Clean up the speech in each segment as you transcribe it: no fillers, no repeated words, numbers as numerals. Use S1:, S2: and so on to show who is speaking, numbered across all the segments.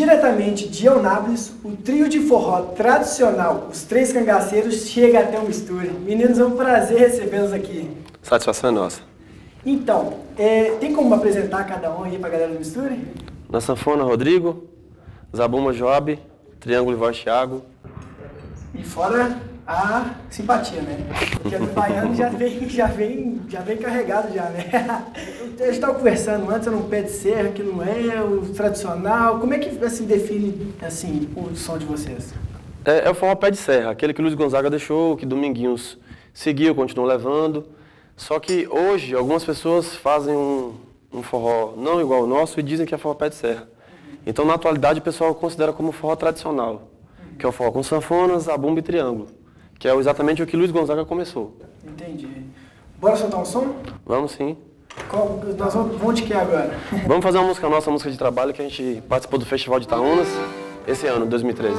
S1: Diretamente de Eunápolis, o trio de forró tradicional, os Três Cangaceiros, chega até o Misture. Meninos, é um prazer recebê-los aqui.
S2: Satisfação é nossa.
S1: Então, tem como apresentar cada um aí pra galera do Misture?
S2: Na sanfona, Rodrigo, zabumba, Joab, triângulo e voz, Thiago.
S1: E fora a simpatia, né? Porque o baiano já vem carregado já, né? A gente estava conversando antes, era um pé de serra que não é o tradicional. Como é que assim, define assim, o som de vocês?
S2: É o forró pé de serra, aquele que o Luiz Gonzaga deixou, que Dominguinhos seguiu, continuou levando. Só que hoje algumas pessoas fazem um forró não igual ao nosso e dizem que é forró pé de serra. Então na atualidade o pessoal considera como forró tradicional, que é o forró com sanfonas, zabumba e triângulo, que é exatamente o que Luiz Gonzaga começou.
S1: Entendi. Bora soltar um som?
S2: Vamos sim.
S1: Nós vamos de que agora?
S2: Vamos fazer uma música nossa, uma música de trabalho, que a gente participou do Festival de Itaúnas esse ano, 2013.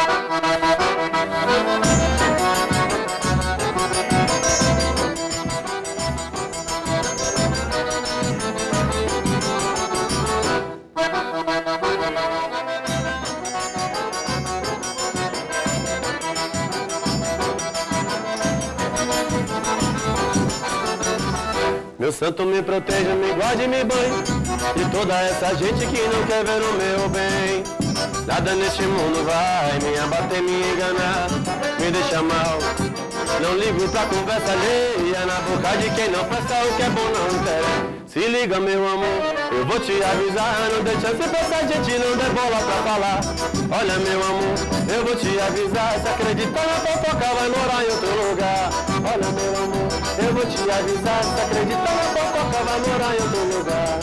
S2: Meu santo me proteja, me guarde e me banhe de toda essa gente que não quer ver o meu bem. Nada neste mundo vai me abater, me enganar, me deixar mal. Não ligo pra conversa alheia, na boca de quem não presta, o que é bom não interessa. Se liga, meu amor, eu vou te avisar, não dê chance pra essa gente, não dê bola pra falar. Olha, meu amor, eu vou te avisar, se acreditar na fofoca vai morar em outro lugar. Olha, meu amor, eu vou te avisar, se acreditar na fofoca vai morar em outro lugar.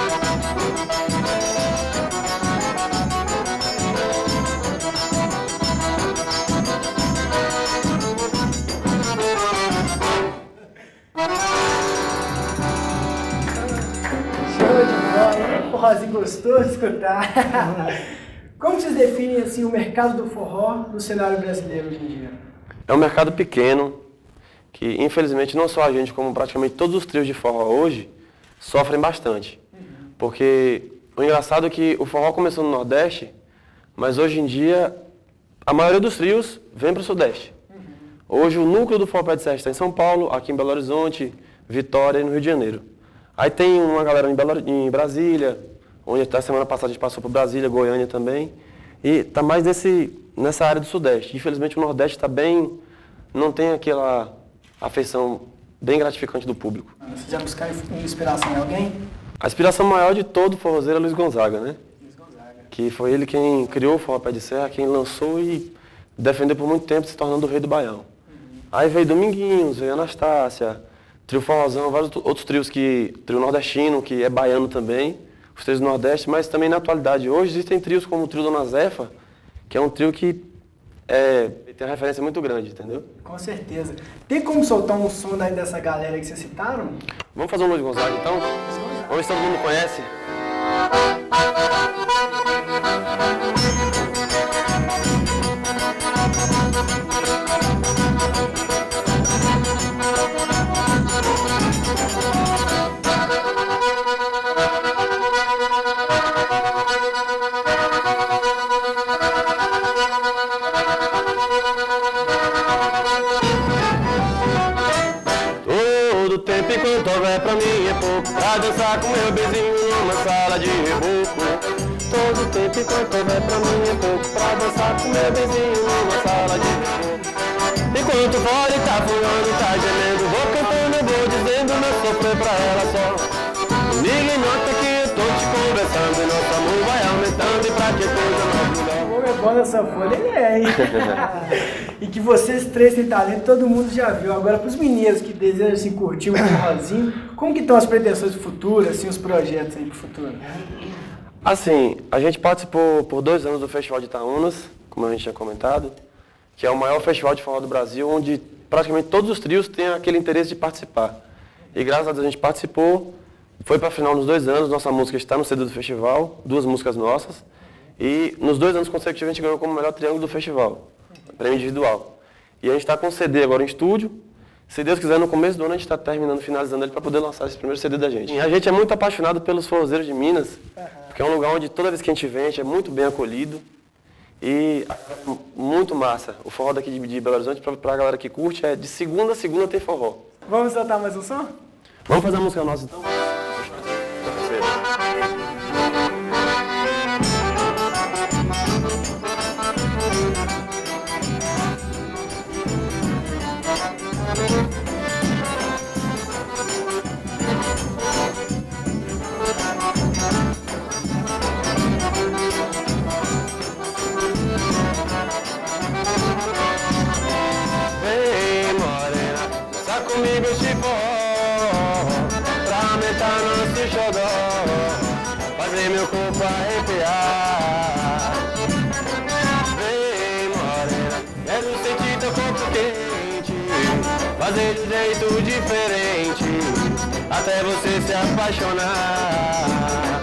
S1: Show de bola, um forrozinho gostoso de escutar. Como vocês definem assim, o mercado do forró no cenário brasileiro hoje em dia?
S2: É um mercado pequeno, que infelizmente não só a gente, como praticamente todos os trios de forró hoje, sofrem bastante. Porque o engraçado é que o forró começou no Nordeste, mas hoje em dia a maioria dos trios vem para o Sudeste. Hoje o núcleo do forró pé de serra está em São Paulo, aqui em Belo Horizonte, Vitória e no Rio de Janeiro. Aí tem uma galera em Brasília, onde até semana passada a gente passou por Brasília, Goiânia também, e está mais nessa área do Sudeste. Infelizmente o Nordeste está bem, não tem aquela afeição bem gratificante do público.
S1: Vocês já buscaram inspiração em alguém?
S2: A inspiração maior de todo forrozeiro é Luiz Gonzaga, né?
S1: Luiz Gonzaga.
S2: Que foi ele quem criou o forró pé de serra, quem lançou e defendeu por muito tempo, se tornando o rei do Baião. Aí veio Dominguinhos, veio Anastácia, trio forrozão, vários outros trios, trio nordestino, que é baiano também, os trios do Nordeste, mas também na atualidade. Hoje existem trios como o trio Dona Zefa, que é um trio que tem uma referência muito grande, entendeu?
S1: Com certeza. Tem como soltar um som daí dessa galera que vocês citaram?
S2: Vamos fazer um Luiz Gonzaga então? Vamos ver se todo mundo conhece. Todo tempo enquanto houver pra mim é pouco, pra dançar com meu bezinho numa sala de reboco. Todo tempo enquanto houver pra mim é pouco, pra dançar com meu bezinho numa sala de reboco. Enquanto o fole tá voando, tá gemendo, vou cantando, vou dizendo meu sofrer pra ela só. Ligue, nota que eu tô te conversando, e nosso amor vai aumentando, e pra que coisa mais melhor.
S1: O homem é bom nessa folha, ele é, hein? E que vocês três têm talento, todo mundo já viu. Agora, para os mineiros que desejam assim, curtir um forrozinho, como que estão as pretensões do futuro, assim, os projetos aí pro futuro?
S2: Assim, a gente participou por 2 anos do Festival de Itaúnas, como a gente tinha comentado, que é o maior festival de forró do Brasil, onde praticamente todos os trios têm aquele interesse de participar. E graças a Deus a gente participou, foi para a final nos 2 anos, nossa música está no CD do festival, 2 músicas nossas, e nos 2 anos consecutivos a gente ganhou como melhor triângulo do festival, prêmio individual. E a gente está com CD agora em estúdio, Se Deus quiser, no começo do ano a gente está terminando, finalizando ele para poder lançar esse primeiro CD da gente. E a gente é muito apaixonado pelos forrozeiros de Minas, porque é um lugar onde toda vez que a gente vem, a gente é muito bem acolhido. E muito massa. O forró daqui de Belo Horizonte, para a galera que curte, é de segunda a segunda tem forró.
S1: Vamos soltar mais um som?
S2: Vamos fazer a música nossa então? Comigo esse forró, pra aumentar nosso xodó, fazer meu corpo arrepiar. Vem morena, quero sentir teu corpo quente, fazer de jeito diferente, até você se apaixonar.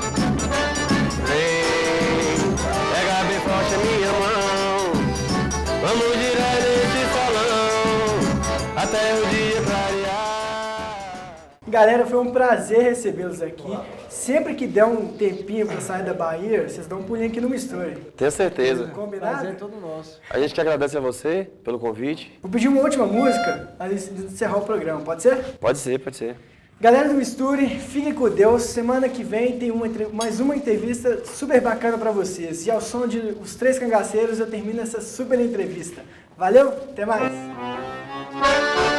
S2: Vem, pega bem forte a minha mão, vamos direto nesse salão, até o dia clarear.
S1: Galera, foi um prazer recebê-los aqui. Sempre que der um tempinho pra sair da Bahia, vocês dão um pulinho aqui no Mistura.
S2: Tenho certeza.
S1: Combinado?
S3: Prazer é todo nosso.
S2: A gente que agradece a você pelo convite.
S1: Vou pedir uma última música antes de encerrar o programa, pode ser?
S2: Pode ser, pode ser.
S1: Galera do Misture, fiquem com Deus. Semana que vem tem mais uma entrevista super bacana pra vocês. E ao som de Os Três Cangaceiros eu termino essa super entrevista. Valeu, até mais!